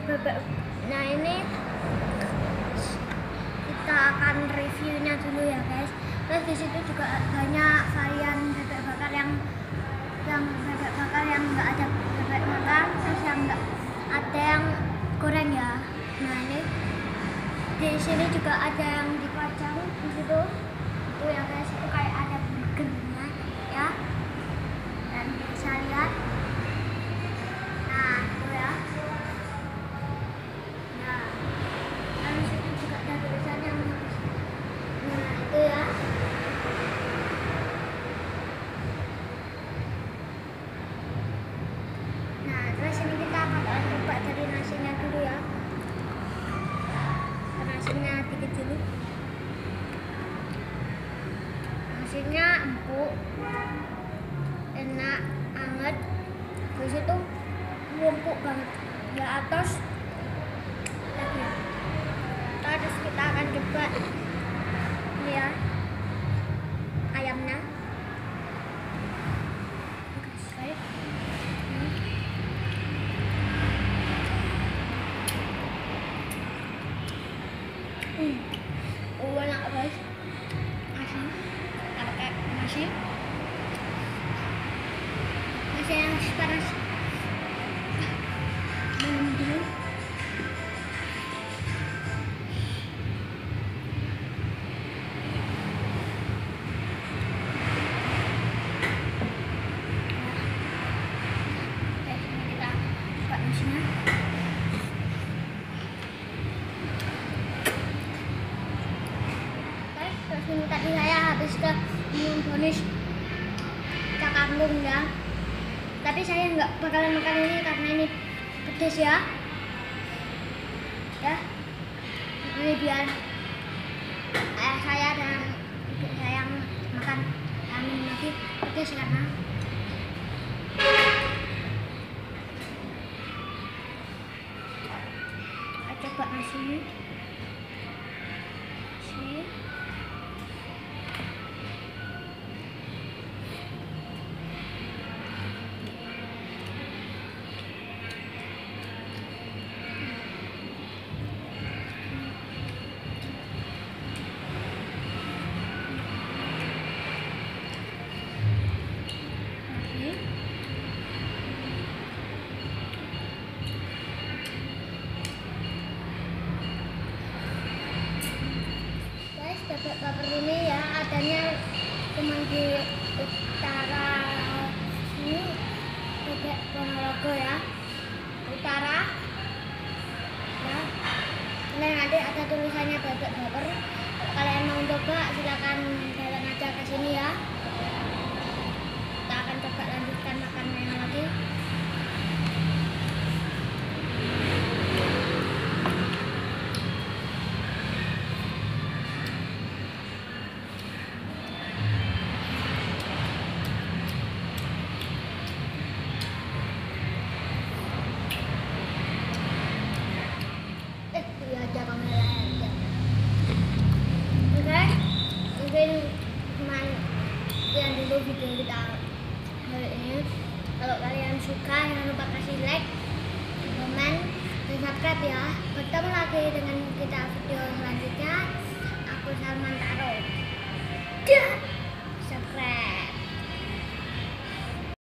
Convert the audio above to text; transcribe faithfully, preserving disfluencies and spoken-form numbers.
bebek. Nah ini kita akan reviewnya dulu ya guys. Terus di situ juga banyak varian bebek bakar yang yang bebek bakar yang enggak ada bebek bakar, terus yang enggak ada yang goreng ya. Nah ini di sini juga ada yang dipajang di situ. Itu ya guys, itu kayak ada burgernya ya. Dan bisa lihat. Nah, itu ya. Nah, lalu situ juga ada tulisan yang nah, itu ya. Nah, terus ini kita bakal coba dari nasinya dulu ya. Nasinya dikit dulu. Nasinya empuk, enak, anget. Terus itu empuk banget. Di atas lagi. Terus kita akan coba ini ya ayamnya. Oke. Hmm. Oh, enak guys. Asin. Ada kayak nasi. Nasi yang panas. Minum dulu. Oke, ini kita buka nasinya. Terus ini tadi saya habis ke minum bonus cakanggung ya. Tapi saya nggak bakalan makan ini karena ini pedas ya. Ya. Ini biar ayah saya dan ibu saya yang makan kami lagi pedas karena kita coba nasinya. Sini. Bebek bakar ini ya adanya cuma di utara ini, bebek Ponorogo ya, utara ya. Ini nanti ada tulisannya bebek bakar. Kalau kalian mau coba silakan jalan aja ke sini ya. Kita akan coba lanjutkan makannya lagi. Sekian dulu video kita hari ini. Kalau kalian suka jangan lupa kasih like, komen, dan subscribe ya.